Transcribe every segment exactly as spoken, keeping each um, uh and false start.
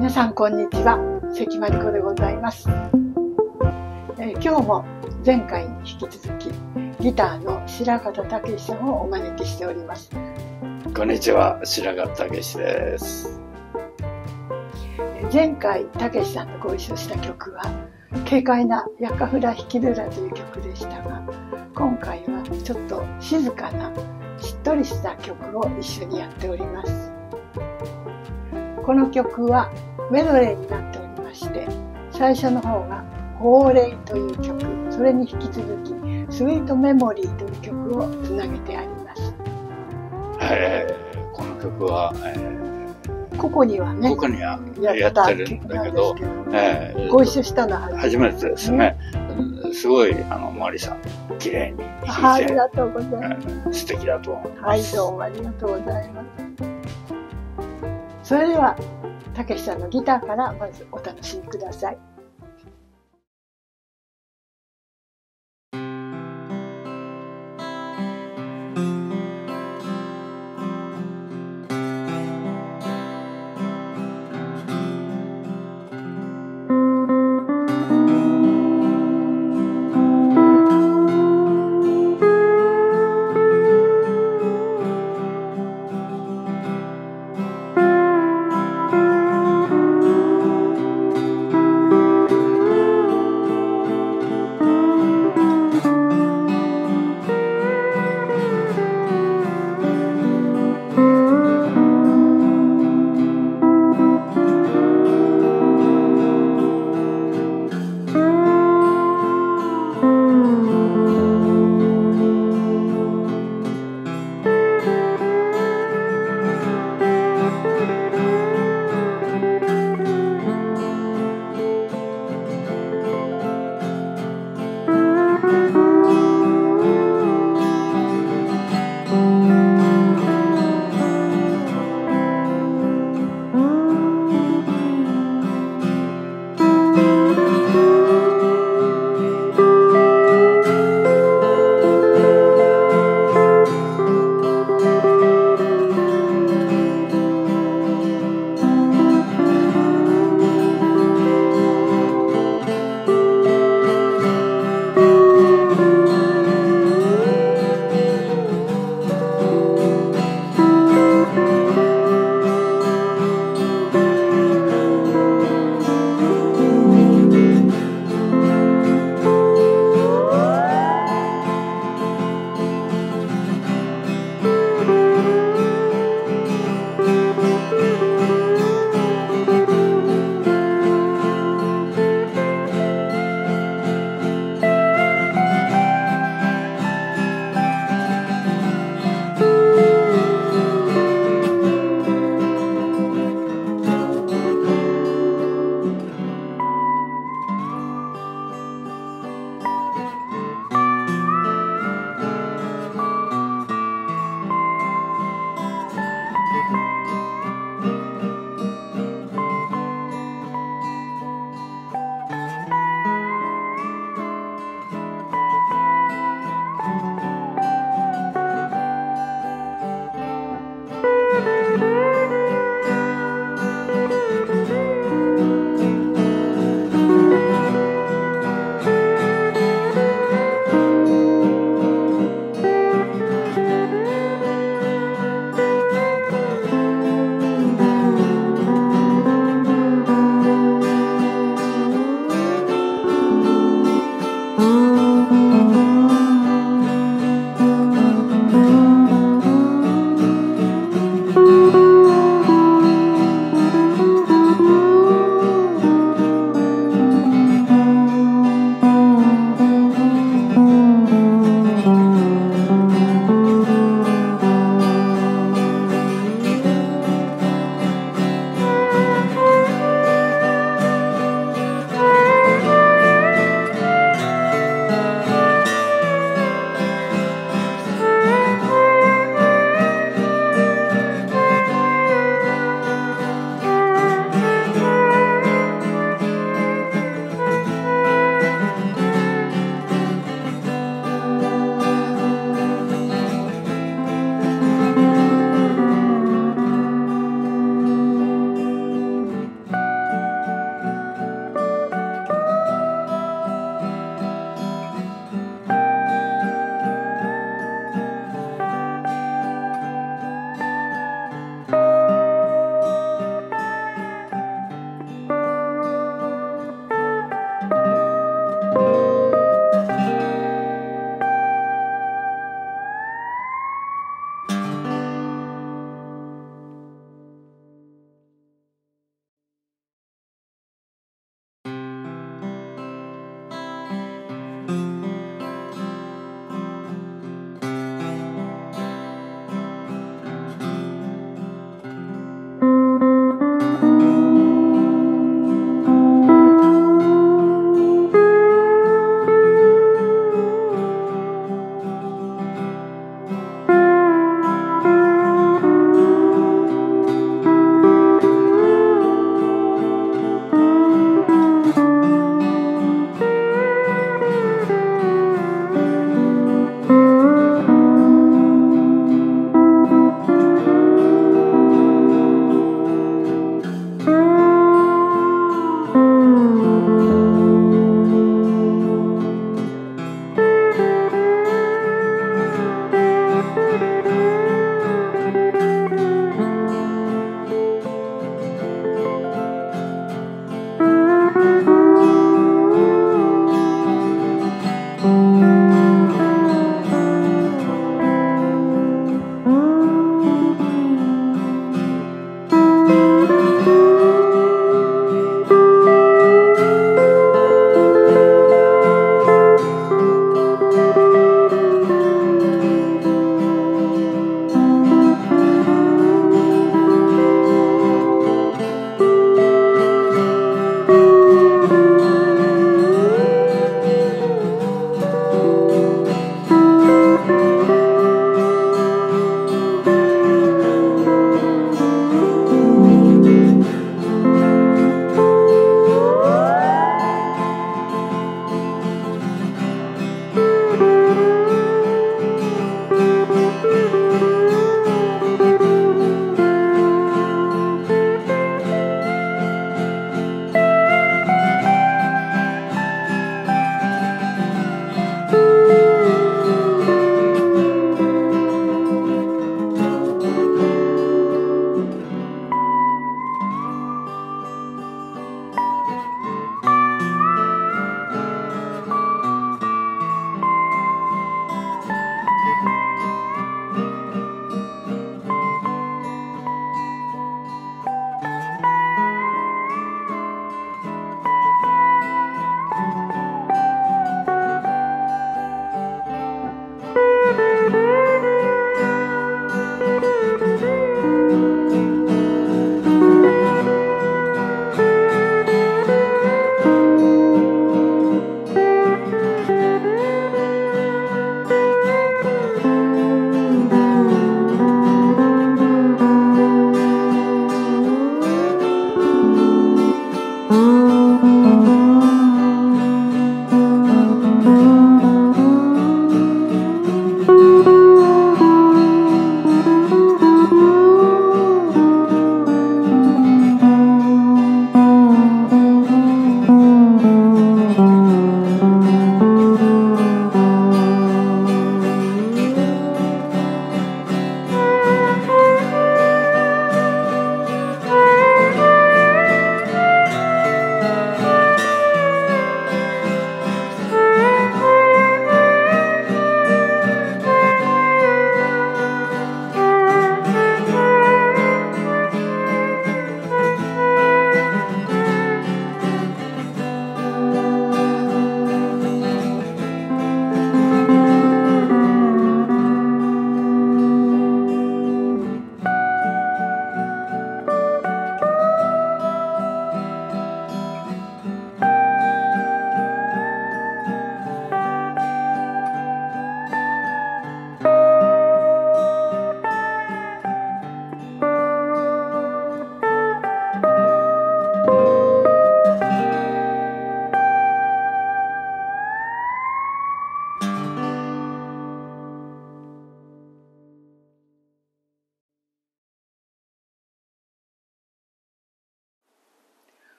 皆さんこんにちは、関まりこでございます、えー、今日も前回に引き続きギターの白形武さんをお招きしております。 こんにちは、白形武です。 前回武さんとご一緒した曲は軽快なヤカフラヒキルラという曲でしたが、今回はちょっと静かなしっとりした曲を一緒にやっております。この曲はメドレーになっておりまして、最初の方が号令という曲、それに引き続きスイートメモリーという曲をつなげてあります。 えー、この曲は、えー、ここにはね、 ここにはやってるんだけど、 えー、ご一緒したのは初めてですね。ね、すごい、あの、マリさん、綺麗に弾いて、 ありがとうございます。 えー、素敵だと思います。 はい、どうもありがとうございます。それでは、たけしさんのギターからまずお楽しみください。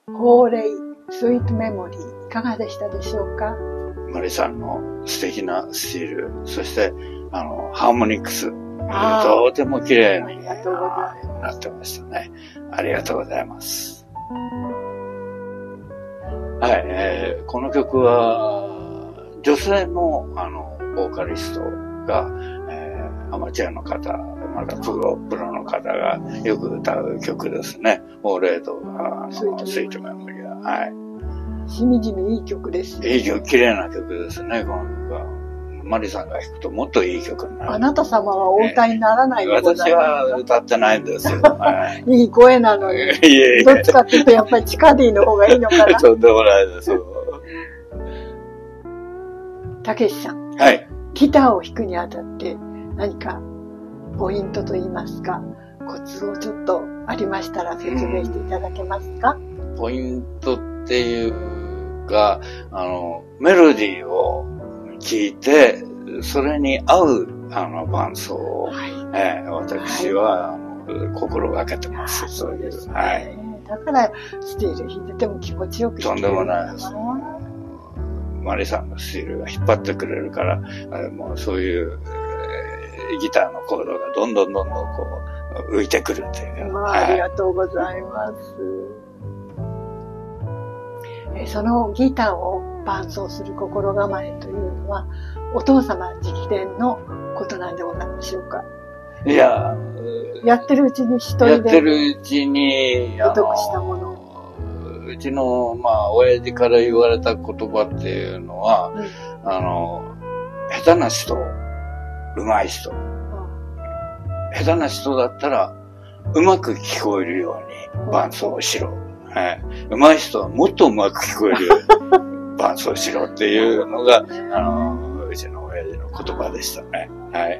ホーレイ、スイートメモリー、いかがでしたでしょうか？ マリさんの素敵なスティール、そして、あの、ハーモニックス、とても綺麗になってましたね。ありがとうございます。はい、えー、この曲は、女性の、あの、ボーカリストが、えー、アマチュアの方、またプロ、プロの方がよく歌う曲ですね。ホーレイと、あの、スイートメモリー。はい。 しみじみいい曲ですね。 いい曲、綺麗な曲ですね、この曲は。マリさんが弾くともっといい曲になる。 あなた様はお歌いにならないでございますか？ 私は歌ってないんですよ。はい、 いい声なのに。いえいえどっちかっていうとやっぱりチカディの方がいいのかな。 とんでもないです。 たけしさん。 はい。 ギターを弾くにあたって何かポイントといいますか、コツをちょっとありましたら説明していただけますか？ ポイントっていうか、あの、メロディーを聞いて、それに合う、あの、伴奏を、はい、えー、私は、はい、あの心がけてます。 そうです、ね。はい。だから、スティール弾いてても気持ちよく弾ける。 とんでもないです。マリさんのスティールが引っ張ってくれるから、もうそういう、えー、ギターのコードがどんどんどんどんこう、浮いてくるっていう。 まあ、はい、ありがとうございます。そのギターを伴奏する心構えというのは、お父様直伝のことなんでございましょうか？ いや、 やってるうちに一人で。 やってるうちに、 得得したもの。 うちの、まあ、親父から言われた言葉っていうのは、うん、あの、下手な人、上手い人、うん。下手な人だったら、うまく聞こえるように伴奏をしろ。はい。上手い人はもっとうまく聞こえるように伴奏しろっていうのが、あの、うちの親父の言葉でしたね。はい。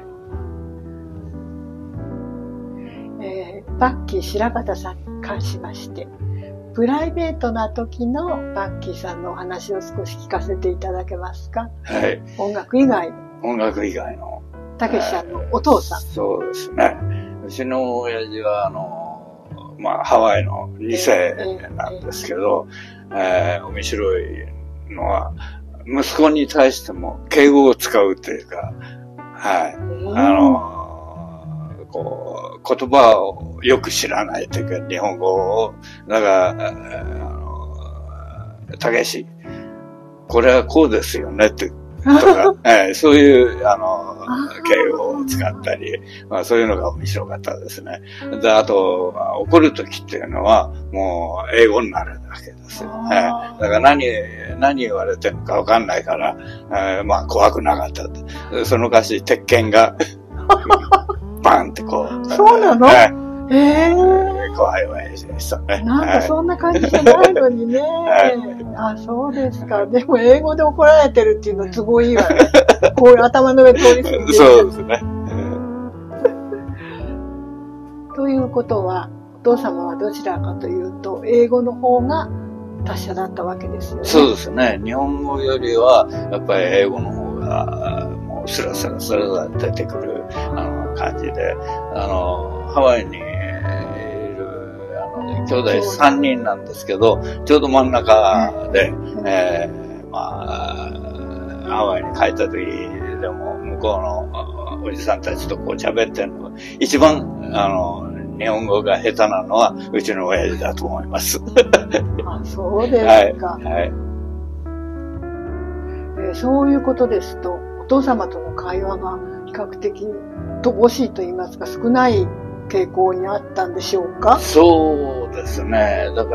えー、バッキー白方さんに関しまして、プライベートな時のバッキーさんのお話を少し聞かせていただけますか？ はい。 音楽以外の。 音楽以外の。 たけしさんのお父さん。 そうですね。うちの親父は、あの、まあ、ハワイのに世なんですけど、えーえー、面白いのは、息子に対しても敬語を使うというか、はい。あの、こう、言葉をよく知らないというか、日本語を、だから、あの、たけし、これはこうですよねって、とか、えー、そういう、あの、敬語を使ったり、まあそういうのが面白かったですね。で、あと、まあ、怒るときっていうのは、もう英語になるわけですよ。えー、だから何、何言われてるのかわかんないから、えー、まあ怖くなかったって。その歌詞、鉄拳が、バンってこう。 そうなの？えー、えー怖い親父でしたね。 なんかそんな感じじゃないのにね。はい、あ、そうですか。でも英語で怒られてるっていうの都合いいわね。こういう頭の上通り過ぎてる。 そうですね。 ということは、お父様はどちらかというと、英語の方が達者だったわけですよね。 そうですね。日本語よりは、やっぱり英語の方が、もうスラスラスラスラ出てくる、あの、感じで、あの、ハワイに、兄弟さんにんなんですけど、ちょうど真ん中で、えー、まあ、ハワイに帰った時でも、向こうのおじさんたちとこう喋ってるのが、一番、あの、日本語が下手なのは、うちの親父だと思います。 あ、そうですか。 はい。はい、 えー、そういうことですと、お父様との会話が比較的乏しいと言いますか、少ない傾向にあったんでしょうか？ そうですね。だから、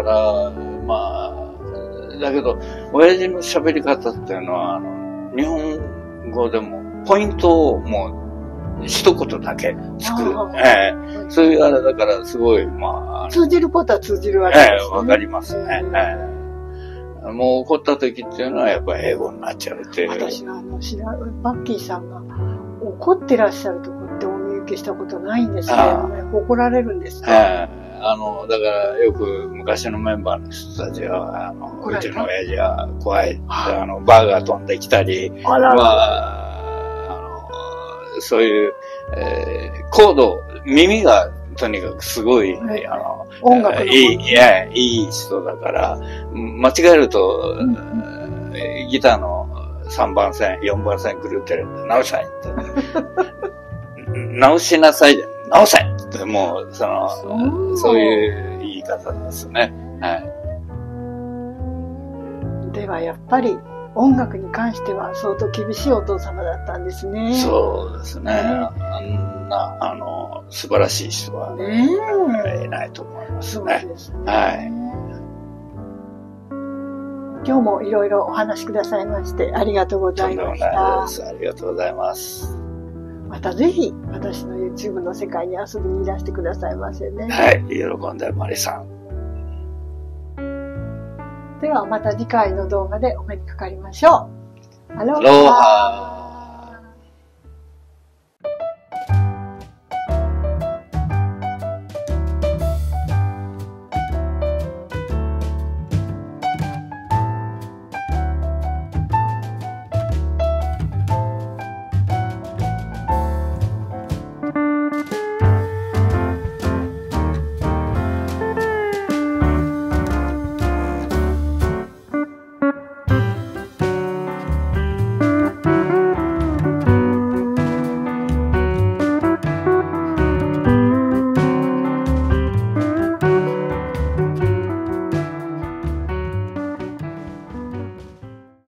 まあ、だけど、親父の喋り方っていうのは、あの、日本語でも、ポイントをもう、一言だけつく。えー、そういうあれだから、すごい、まあ。 通じることは通じるわけですね。 えー、わかりますね。えー、もう怒った時っていうのは、やっぱり英語になっちゃうっていう。 私は、あの、知ら、バッキーさんが怒ってらっしゃるところってお見受けしたことないんですけどね。怒られるんですか？ えーあの、だからよく昔のメンバーの人たちは、あの、うちの親父は怖い、あの、バーが飛んできたり、 あらら、 まあ、あの、そういう、えー、コード、耳がとにかくすごい、 はい、 あの、 音楽のいい、いや、いい人だから、間違えると、うん、ギターのさんばん線、よんばん線狂ってるんで、直したいって。直しなさいで、直せって、もう、その、そう、そういう言い方ですね。はい。 では、やっぱり、音楽に関しては相当厳しいお父様だったんですね。 そうですね。ね、あんな、あの、素晴らしい人は、ね、いないと思いますね。そうですね。はい。 今日もいろいろお話しくださいまして、ありがとうございました。とんでもないです。 ありがとうございます。 またぜひ、私の YouTube の世界に遊びにいらしてくださいませね。 はい。喜んで、マリさん。 ではまた次回の動画でお目にかかりましょう。アロハ。